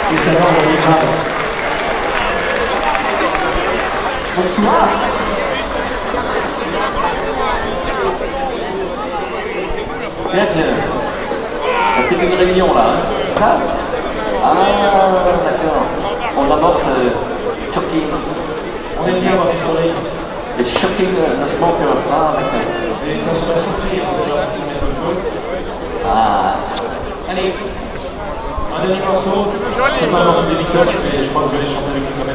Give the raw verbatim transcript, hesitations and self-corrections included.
Et ça va, on est grave. Bonsoir. Tiens, tiens. On fait une réunion là, hein. C'est ça? Ah, d'accord. On amorce euh, Shocking. On aime bien avoir du soleil. Les Shocking, the Smokers. Ah, d'accord. Et ça se passe chauffer, on va voir ce qu'on met le feu. Ah. Allez. Un dernier morceau. C'est pas un morceau des Beatles, mais je crois que vous allez chanter avec nous quand même.